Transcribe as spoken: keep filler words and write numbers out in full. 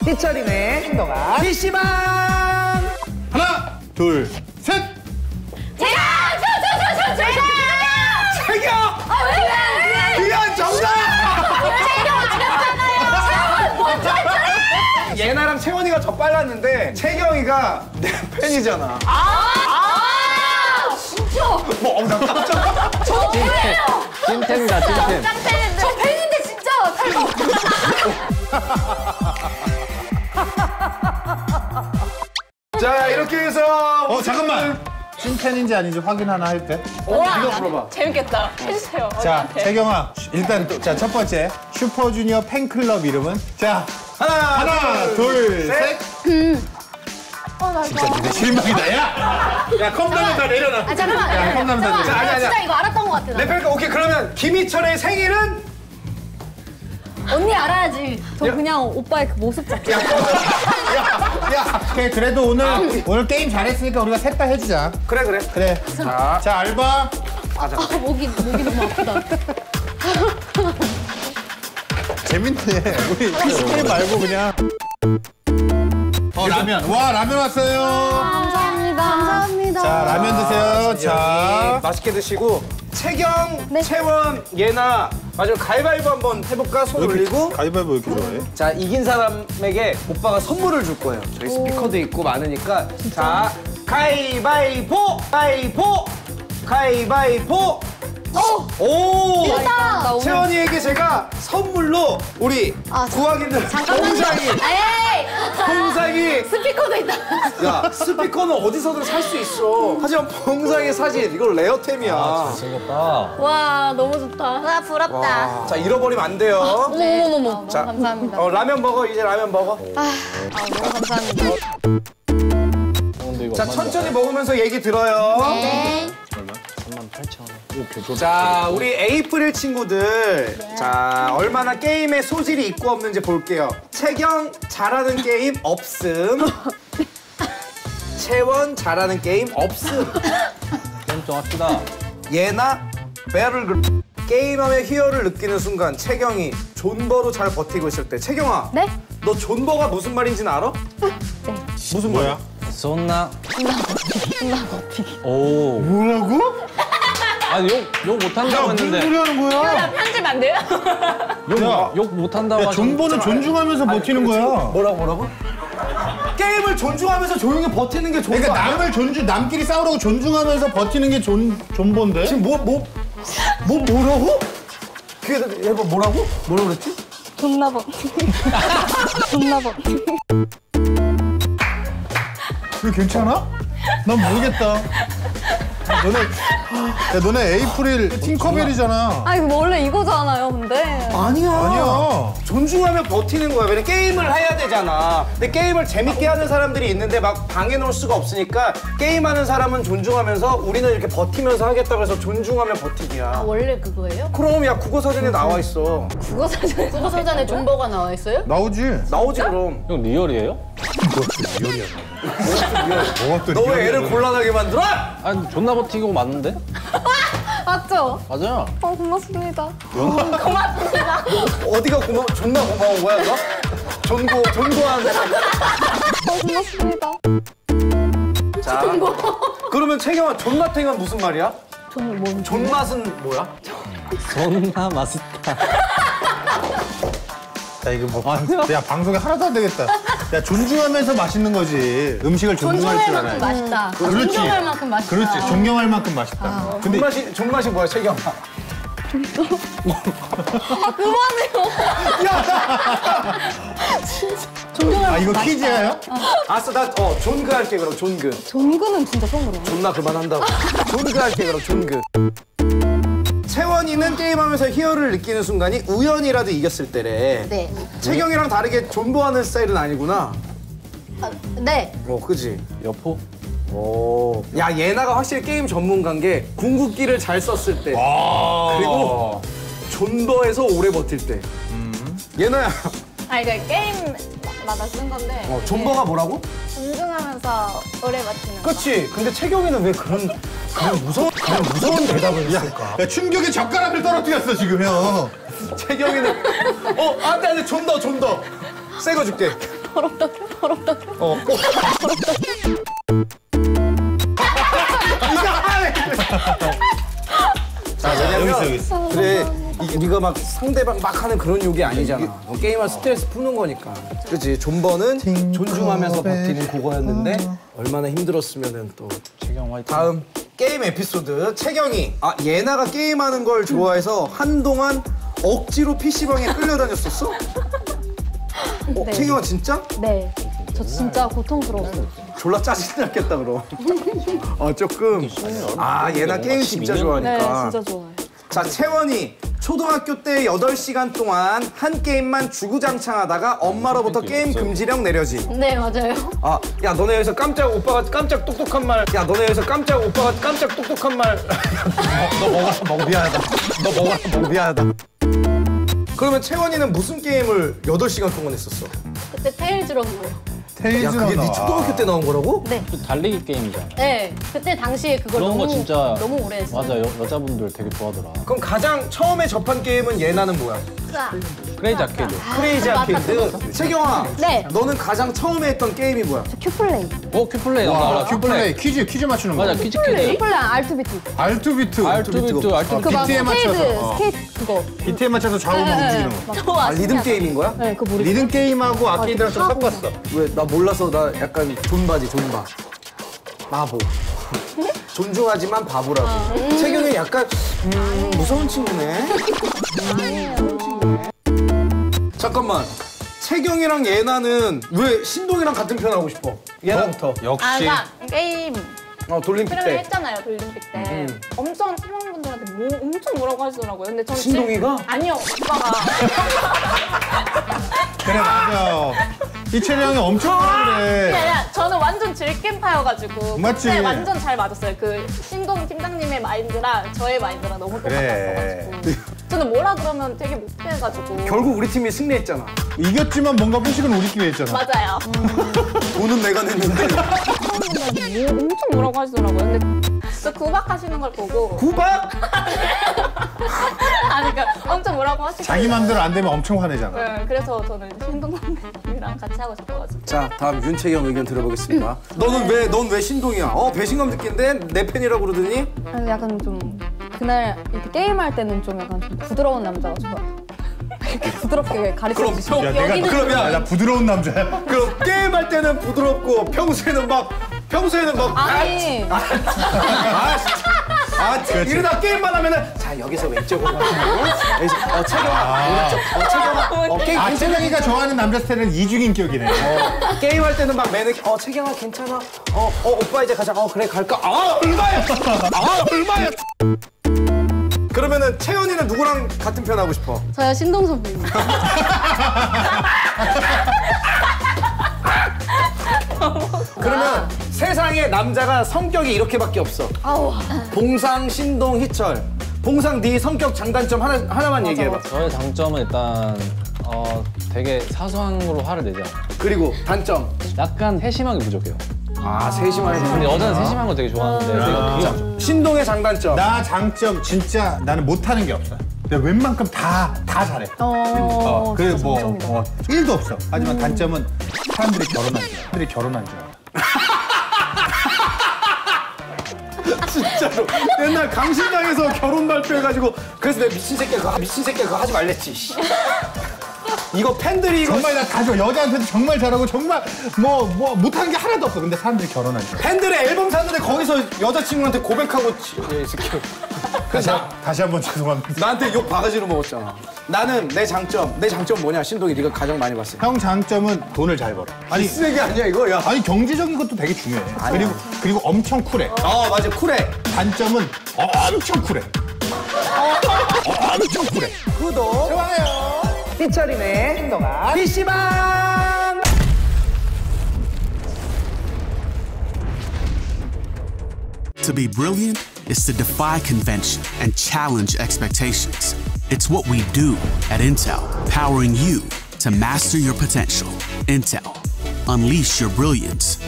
희철이네 신동아 피씨방 하나 둘 셋. 제가! 저, 저, 저, 저, 저, 제가! 채경! 아, 왜, 왜, 왜? 이건 정답! 채경 어디갔잖아요! 먼저 했잖아! 예나랑 채원이가 더 빨랐는데 채경이가 내 팬이잖아. 아! 아! 진짜! 뭐, 어, 나 깜짝 저 팬이에요! 찐텐이다, 찐텐. 짱팬인데. 저 팬인데 진짜! 탈거! 자, 이렇게 해서 어 잠깐만. 찐팬인지 아닌지 확인 하나 할 때. 어, 이거 물어봐. 재밌겠다. 해주세요. 자, 채경아. 일단 자, 첫 번째. 슈퍼주니어 팬클럽 이름은? 자, 하나, 하나, 둘, 셋. 어, 나 진짜 니네 실망이다, 야! 야, 컵라면 다 내려놔. 아, 잠깐만. 야, 컵라면 다 내려놔. 자, 아니, 아니, 진짜 이거 알았던 것 같아. 나. 내 팬이니까 오케이. 그러면 김희철의 생일은? 언니 알아야지. 저 그냥 오빠의 그 모습 자체. 야, 야. 오케이, 그래도 오늘, 오늘 게임 잘했으니까 우리가 셋 다 해주자. 그래, 그래. 그래. 자, 자 알바. 아, 목이, 목이 너무 아프다. 재밌네. 우리 게임 말고 그냥. 어, 라면. 와, 라면 왔어요. 감사합니다. 감사합니다. 자, 라면 드세요. 자. 맛있게 드시고. 채경, 네. 채원, 예나. 마지막 가위바위보 한번 해볼까? 손 올리고. 가위바위보 왜 이렇게 좋아해? 자, 이긴 사람에게 오빠가 선물을 줄 거예요. 저희 스피커도 있고 많으니까. 자, 가위바위보! 가위바위보! 가위바위보! 오! 오! 이겼다! 채원이에게 제가 선물로 우리 아, 구하기 힘든 잠깐만요. 봉상이! 에이! 봉상이! 스피커도 있다. 야, 스피커는 어디서든 살 수 있어. 하지만 봉상의 사진, 이거 레어템이야. 생겼다. 와, 너무 좋다. 와, 부럽다. 와. 자, 잃어버리면 안 돼요. 어머머머머. 자, 감사합니다. 어, 라면 먹어, 이제 라면 먹어. 아, 너무 감사합니다. 근데 이거 자, 천천히 먹으면서 얘기 들어요. 네. 삼만 팔천 원. 이렇게 줘. 자, 우리 에이프릴 친구들. 자, 얼마나 게임에 소질이 있고 없는지 볼게요. 채경 잘하는 게임 없음. 채원 잘하는 게임 없음. 게임 좀 합시다. 예나 배를 게임하며 희열을 느끼는 순간 채경이 존버로 잘 버티고 있을 때. 채경아. 네? 너 존버가 무슨 말인지는 알아? 네. 무슨 말이야? 존나. 존나 버티기. 오. 뭐라고? 아니, 욕, 욕 못한다고 무슨 했는데. 소리 하는 거야? 편집 안 돼요? 욕, 욕 못한다고 야, 존버는 존중하면서 버티는 거야. 뭐라고 뭐라고? 게임을 존중하면서 조용히 버티는 게 존버 그러니까 아니야? 남을 존중, 남끼리 싸우라고 존중하면서 버티는 게 존, 존버인데? 지금 뭐, 뭐, 뭐, 뭐라고? 그게, 얘가 뭐라고? 뭐라고 그랬지? 존나 버티기. 존나 버티기. 그게 괜찮아? 난 모르겠다. 너네, 야, 너네 에이프릴 팅커벨이잖아. 아, 이거 원래 이거잖아요, 근데. 아니야. 아니야. 존중하며 버티는 거야. 왜냐면 게임을 해야 되잖아. 근데 게임을 재밌게 하는 사람들이 있는데 막 방해놓을 수가 없으니까 게임하는 사람은 존중하면서 우리는 이렇게 버티면서 하겠다고 해서 존중하며 버티기야. 원래 그거예요? 그럼 야 국어사전에 나와 있어. 국어사전에 국어사전에 존버가 나와 있어요? 나오지? 나오지 그럼. 형 리얼이에요? 뭐가 또 리얼이야. 뭐가 또 너 왜 리얼이야. 애를 곤란하게 만들어? 아니, 존나 버티고 맞는데? 맞죠? 맞아요. 어, 고맙습니다. 고맙습니다. 어디가 고마 존나 고마운 거야 너? 존고 존고한. 어, 고맙습니다. 자. 그러면 채경아 존맛탱은 무슨 말이야? 존, 뭐, 존맛은 뭐야? 존나 맛있다. 야, 이거 뭐, 방, 야, 방송에 하나도 안 되겠다. 야, 존중하면서 맛있는 거지. 음식을 존중할 존중할 줄 만큼 알아야 맛있다. 그렇지. 존경할 만큼 맛있다. 그렇지, 존경할 만큼 맛있다. 아. 근데 존맛이 존맛이 뭐야 채경아? 아, 그만해요. 존경할 아, 만큼 이거 맛있다. 퀴즈예요? 알았어 나어 존그 할게 그럼 존그. 존그는 진짜 처음 들어요. 존나 그만한다고. 존그 할게 그럼 존그. 채원이는 게임하면서 희열을 느끼는 순간이 우연이라도 이겼을 때래. 네. 채경이랑 다르게 존버하는 스타일은 아니구나. 아, 네. 어, 그지? 여포? 오. 야, 예나가 확실히 게임 전문가인 게 궁극기를 잘 썼을 때. 아. 그리고 존버해서 오래 버틸 때. 예나야. 아, 이거 게임마다 쓰는 건데. 어, 존버가 뭐라고? 존중하면서 오래 버티는 거. 그치. 근데 채경이는 왜 그런, 그런 무서운, 그런 무서운 대답을 했을까? 야, 충격에 젓가락을 떨어뜨렸어, 지금 형. 채경이는, 어, 안 돼, 안 돼. 존더, 존더. 새 거 줄게. 어렵다고? 어렵다고? 어. 자, 왜냐면 여기 있어, 여기 있어. 그래 이- 우리가 막 상대방 막 하는 그런 욕이 아니잖아. 뭐 게임할 스트레스 푸는 거니까. 그렇지. 존버는 존중하면서 버티는 그거였는데 얼마나 힘들었으면은 또. 최경 화이팅. 다음 게임 에피소드 채경이 아 예나가 게임하는 걸 좋아해서 한동안 억지로 피시방에 끌려다녔었어? 어, 네. 채경아 진짜? 네. 저 진짜 고통스러웠어요. 졸라 짜증났겠다 그럼. 어 조금. 아 예나 게임 진짜 네, 좋아하니까. 진짜 좋아요. 자 채원이 초등학교 때 여덟 시간 동안 한 게임만 주구장창하다가 엄마로부터 게임 금지령 내려짐. 네, 맞아요. 아, 야 너네 여기서 깜짝 오빠가 깜짝 똑똑한 말. 야 너네 여기서 깜짝 오빠가 깜짝 똑똑한 말. 너 먹어, 먹어 미안하다. 너 먹어, 먹어 미안하다. 그러면 채원이는 무슨 게임을 여덟 시간 동안 했었어? 그때 테일즈러브요. 야 테일즈 그게 네 러너. 초등학교 때 나온 거라고? 네. 그 달리기 게임이잖아. 네. 그때 당시에 그걸 그런 너무 거 진짜 너무 오래 했어요. 맞아 여, 여자분들 되게 좋아하더라. 그럼 가장 처음에 접한 게임은 예나는 뭐야? 크레이지 아케이드. 크레이지 맞다, 아케이드. 채경아. 네. 너는 가장 처음에 했던 게임이 뭐야? 큐플레이. 어 큐플레이 나도 알아. 와, 큐플레이 퀴즈 퀴즈 맞추는 거. 맞아 퀴즈 퀴즈. 큐플레이 알투비트. 알투비트. 알투비트 알투비트. 그 막 비트에 스케이트, 맞춰서. 어. 스케이트 그거. 비트에 맞춰서 좌우로 움직이는 거. 저 아 리듬 게임인 거야? 네, 그거 모르겠어요. 리듬 게임하고 아케이드랑 좀 하고. 섞었어. 왜 나 몰라서 나 약간 존바지 존바. 바보. 존중하지만 바보라고. 채경이 약간 음, 무서운 친구네. 잠깐만. 채경이랑 예나는 왜 신동이랑 같은 편 하고 싶어? 예나부터. 역시. 아, 그러니까 게임 어 돌림픽 트레이 때. 했잖아요, 돌림픽 때. 음. 엄청 팀원분들한테 뭐 엄청 뭐라고 하시더라고요. 근데 저는 신동이가? 진- 아니요, 오빠가. 그래 맞아. 이채리 형이 엄청 그래. 그게 아니라 저는 완전 즐겜파여가지고. 맞지? 그때 완전 잘 맞았어요. 그 신동 팀장님의 마인드랑 저의 마인드랑 너무 그래. 똑같았어가지고. 저는 뭐라 그러면 되게 못해가지고. 결국 우리 팀이 승리했잖아. 이겼지만 뭔가 후식은 우리끼리 했잖아. 맞아요. 돈은 내가 냈는데. 팀원분들한테 뭐 엄청 뭐라고 하시더라고요. 근데 저 구박하시는 걸 보고. 구박? 아니, 그러니까 엄청 뭐라고 하시고. 자기 맘대로 안 되면 엄청 화내잖아. 네, 그래서 저는 신동 선배님이랑 같이 하고 싶어가지고. 자 다음 윤채경 의견 들어보겠습니다. 너는 왜 넌 왜 신동이야? 어 배신감 느낀데 내 팬이라고 그러더니 아니, 약간 좀 그날 이렇게 게임할 때는 좀 약간 좀 부드러운 남자가 좋아요. 이렇게 부드럽게 가르쳐 그럼 주시고. 평 야, 내가 그럼 야, 나 부드러운 남자야. 그럼 게임할 때는 부드럽고 평소에는 막 평소에는 막 아니. 아, 아, 진짜. 아, 진- 이러다 게임만 하면은 자 여기서 왼쪽으로 가시고 여기서 어 채경아 오른쪽 어 채경아 어 게임 아, 괜찮아 채경이가 좋아하는 남자 스타일은 이중인격이네. 어, 게임할 때는 막 매너 어 채경아 괜찮아 어 어 오빠 이제 가자 어 그래 갈까 아 얼마야 아 얼마야 그러면은 채연이는 누구랑 같은 편 하고 싶어? 저요 신동 선배님. 그러면 세상에 남자가 성격이 이렇게밖에 없어. 아우. 봉상, 신동, 희철. 봉상 네 성격 장단점 하나 하나만 얘기해봐. 저의 장점은 일단 어 되게 사소한 거로 화를 내죠. 그리고 단점. 약간 세심하게 부족해요. 아 세심하게. 근데 여자는 세심한 거 되게 좋아하는데 내가 그게 안 신동의 장단점. 나 장점 진짜 나는 못하는 게 없어. 내가 웬만큼 다, 다 잘해. 어. 어, 그래 진짜 뭐 장점이다. 어, 일도 없어. 하지만 단점은 사람들이 결혼한 줄 알아. 사람들이 결혼한 줄 알아. 진짜로. 옛날 강신당에서 결혼 발표해가지고 그래서 내가 미친 새끼야 그거 미친 새끼야 그거 하지 말랬지. 씨. 이거 팬들이 이거 정말 나 가져. 여자한테도 정말 잘하고 정말 뭐 뭐 못하는 게 하나도 없어. 근데 사람들이 결혼한 줄 알아. 팬들의 앨범 샀는데 거기서 여자친구한테 고백하고 지- 이 새끼. 다시, 다시 한번 죄송합니다. 나한테 욕 바가지로 먹었잖아. 나는 내 장점, 내 장점 뭐냐? 신동이 네가 가장 많이 봤어. 형 장점은 돈을 잘 벌어. 아니 쓰레기 아니야 이거? 야. 아니 경제적인 것도 되게 중요해. 그리고 그리고 엄청 쿨해. 아 맞아 쿨해. 단점은 엄청 쿨해. 엄청 쿨해. 구독, 좋아요. 희철이네 신동아 피시방. To be brilliant is to defy convention and challenge expectations. It's what we do at Intel, powering you to master your potential. Intel, unleash your brilliance.